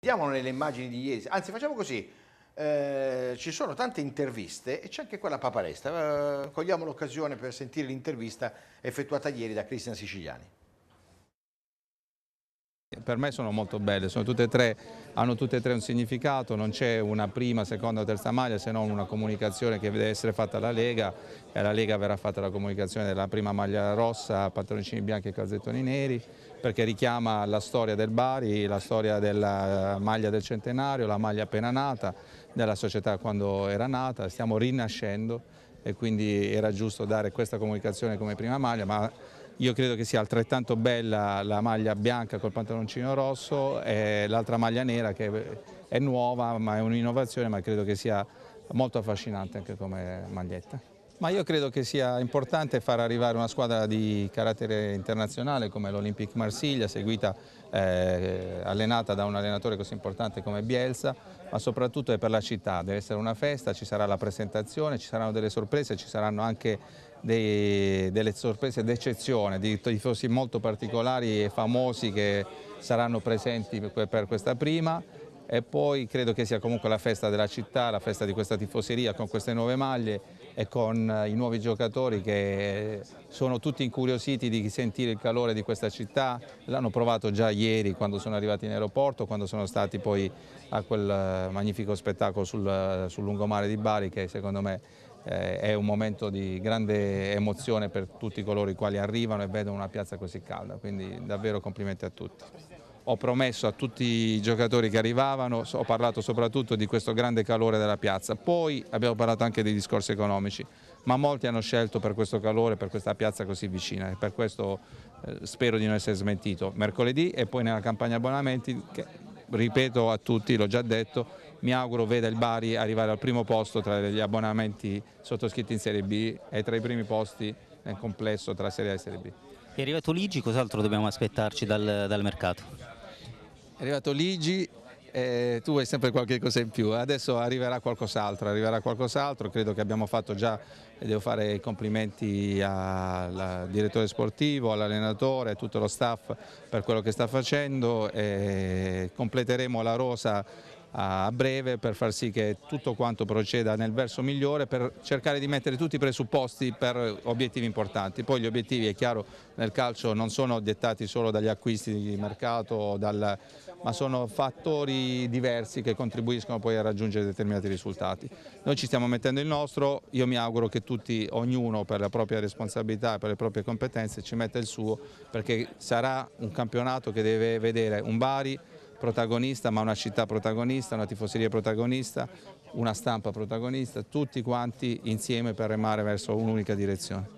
Mettiamolo nelle immagini di ieri, anzi facciamo così, ci sono tante interviste e c'è anche quella Paparesta, cogliamo l'occasione per sentire l'intervista effettuata ieri da Cristian Siciliani. Per me sono molto belle, sono tutte e tre, hanno tutte e tre un significato, non c'è una prima, seconda o terza maglia se non una comunicazione che deve essere fatta alla Lega e alla Lega verrà fatta la comunicazione della prima maglia rossa, pantaloncini bianchi e calzettoni neri, perché richiama la storia del Bari, la storia della maglia del centenario, la maglia appena nata, della società quando era nata, stiamo rinascendo e quindi era giusto dare questa comunicazione come prima maglia, ma io credo che sia altrettanto bella la maglia bianca col pantaloncino rosso e l'altra maglia nera che è nuova, ma è un'innovazione, ma credo che sia molto affascinante anche come maglietta. Ma io credo che sia importante far arrivare una squadra di carattere internazionale come l'Olympique Marsiglia, seguita, allenata da un allenatore così importante come Bielsa, ma soprattutto è per la città, deve essere una festa, ci sarà la presentazione, ci saranno delle sorprese, ci saranno anche delle sorprese d'eccezione, di tifosi molto particolari e famosi che saranno presenti per questa prima. E poi credo che sia comunque la festa della città, la festa di questa tifoseria con queste nuove maglie e con i nuovi giocatori che sono tutti incuriositi di sentire il calore di questa città. L'hanno provato già ieri quando sono arrivati in aeroporto, quando sono stati poi a quel magnifico spettacolo sul lungomare di Bari che secondo me è un momento di grande emozione per tutti coloro i quali arrivano e vedono una piazza così calda, quindi davvero complimenti a tutti. Ho promesso a tutti i giocatori che arrivavano, ho parlato soprattutto di questo grande calore della piazza, poi abbiamo parlato anche dei discorsi economici, ma molti hanno scelto per questo calore, per questa piazza così vicina e per questo spero di non essere smentito. Mercoledì e poi nella campagna abbonamenti, che, ripeto a tutti, l'ho già detto, mi auguro veda il Bari arrivare al primo posto tra gli abbonamenti sottoscritti in Serie B e tra i primi posti nel complesso tra Serie A e Serie B. È arrivato Ligi, cos'altro dobbiamo aspettarci dal mercato? È arrivato Ligi, tu vuoi sempre qualche cosa in più, adesso arriverà qualcos'altro, credo che abbiamo fatto già, e devo fare i complimenti al direttore sportivo, all'allenatore, a tutto lo staff per quello che sta facendo e completeremo la rosa a breve per far sì che tutto quanto proceda nel verso migliore, per cercare di mettere tutti i presupposti per obiettivi importanti. Poi gli obiettivi, è chiaro, nel calcio non sono dettati solo dagli acquisti di mercato, ma sono fattori diversi che contribuiscono poi a raggiungere determinati risultati. Noi ci stiamo mettendo il nostro, io mi auguro che tutti, ognuno per la propria responsabilità e per le proprie competenze ci metta il suo, perché sarà un campionato che deve vedere un Bari protagonista, ma una città protagonista, una tifoseria protagonista, una stampa protagonista, tutti quanti insieme per remare verso un'unica direzione.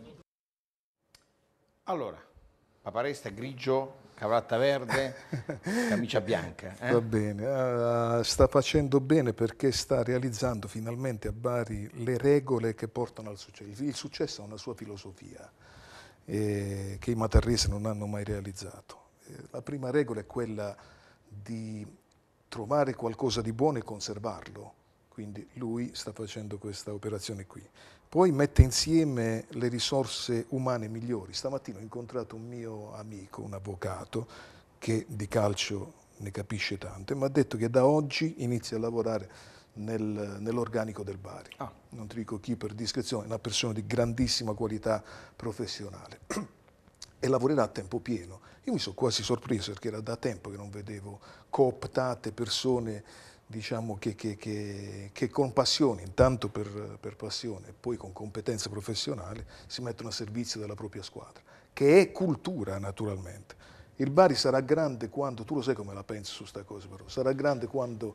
Allora, Paparesta grigio, cravatta verde, camicia bianca. Va bene, sta facendo bene perché sta realizzando finalmente a Bari le regole che portano al successo. Il successo ha una sua filosofia che i matarresi non hanno mai realizzato. La prima regola è quella di trovare qualcosa di buono e conservarlo, quindi lui sta facendo questa operazione qui. Poi mette insieme le risorse umane migliori. Stamattina ho incontrato un mio amico, un avvocato, che di calcio ne capisce tanto e mi ha detto che da oggi inizia a lavorare nell'organico del Bari. Non ti dico chi per discrezione, è una persona di grandissima qualità professionale e lavorerà a tempo pieno. Io mi sono quasi sorpreso perché era da tempo che non vedevo cooptate persone, diciamo, che con passione, intanto per passione e poi con competenza professionale, si mettono a servizio della propria squadra, che è cultura naturalmente. Il Bari sarà grande quando, tu lo sai come la penso su questa cosa però, sarà grande quando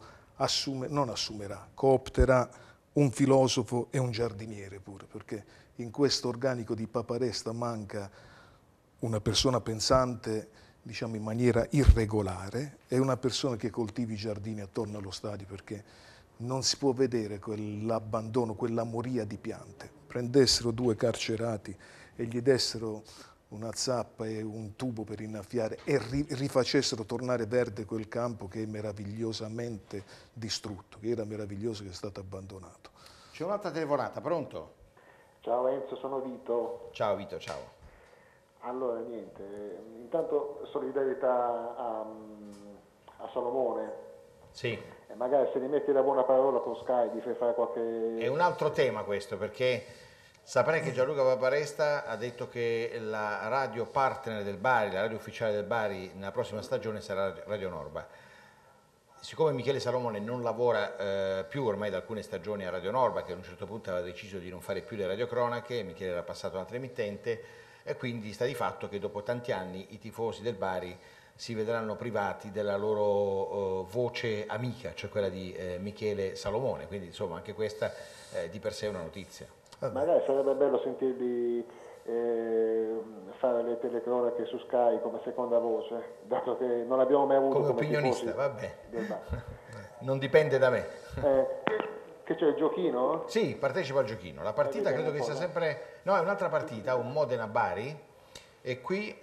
coopterà un filosofo e un giardiniere pure, perché in questo organico di Paparesta manca una persona pensante, diciamo, in maniera irregolare e una persona che coltivi i giardini attorno allo stadio, perché non si può vedere quell'abbandono, quella moria di piante. Prendessero due carcerati e gli dessero una zappa e un tubo per innaffiare e rifacessero tornare verde quel campo che è meravigliosamente distrutto, che era meraviglioso, che è stato abbandonato. C'è un'altra telefonata, pronto? Ciao Enzo, sono Vito. Ciao Vito, ciao. Allora, niente, intanto solidarietà a Salomone, Sì. E magari se li metti la buona parola con Sky, gli fai fare qualche... È un altro tema questo, perché saprei che Gianluca Paparesta ha detto che la radio partner del Bari, la radio ufficiale del Bari, nella prossima stagione sarà Radio Norba. Siccome Michele Salomone non lavora più ormai da alcune stagioni a Radio Norba, che a un certo punto aveva deciso di non fare più le radiocronache, Michele era passato a un'altra emittente, e quindi sta di fatto che dopo tanti anni i tifosi del Bari si vedranno privati della loro voce amica, cioè quella di Michele Salomone, quindi insomma anche questa di per sé è una notizia. Magari sarebbe bello sentirli fare le telecronache su Sky come seconda voce, dato che non abbiamo mai avuto Come opinionista, tifosi vabbè, del Bari. non dipende da me. Che c'è il giochino? Sì, partecipa al giochino, la partita credo che sia sempre, no è un'altra partita, un Modena-Bari, e qui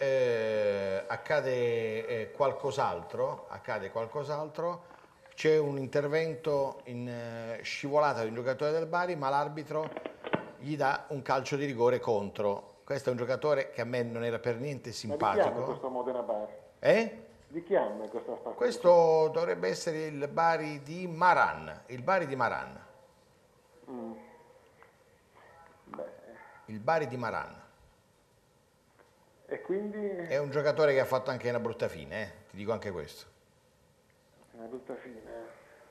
accade qualcos'altro, c'è un intervento in scivolata di un giocatore del Bari, ma l'arbitro gli dà un calcio di rigore contro. Questo è un giocatore che a me non era per niente simpatico. Ma di chi hanno questo Modena-Bari? Di chi hanno questa partita? Questo dovrebbe essere il Bari di Maran, il Bari di Maran. Il Bari di Maran. E quindi... È un giocatore che ha fatto anche una brutta fine, ti dico anche questo. Una brutta fine.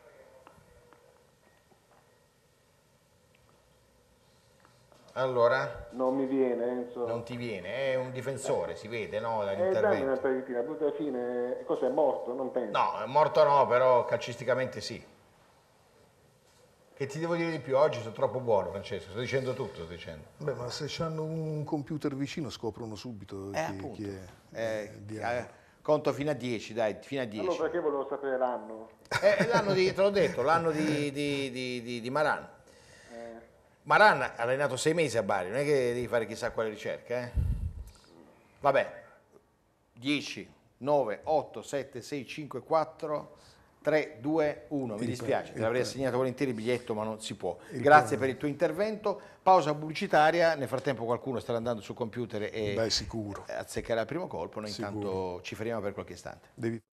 Allora? Non mi viene, Enzo. Non ti viene, è un difensore, si vede, no? Dammi Dall'intervento. una paritina, brutta fine. Cos'è, morto? Non penso. No, è morto no, però calcisticamente sì. Che ti devo dire di più? Oggi sono troppo buono, Francesco, sto dicendo tutto, sto dicendo. Beh, ma se hanno un computer vicino scoprono subito chi è. Conto fino a 10, dai, fino a 10. Allora perché volevo sapere l'anno? L'anno te l'ho detto, l'anno di Maran. Maran ha allenato 6 mesi a Bari, non è che devi fare chissà quale ricerca, Vabbè, 10, 9, 8, 7, 6, 5, 4, 3, 2, 1. Mi dispiace, te l'avrei assegnato volentieri il biglietto, ma non si può. Grazie per il tuo intervento. Pausa pubblicitaria, nel frattempo qualcuno starà andando sul computer e sicuro. azzeccherà il primo colpo, noi intanto ci fermiamo per qualche istante.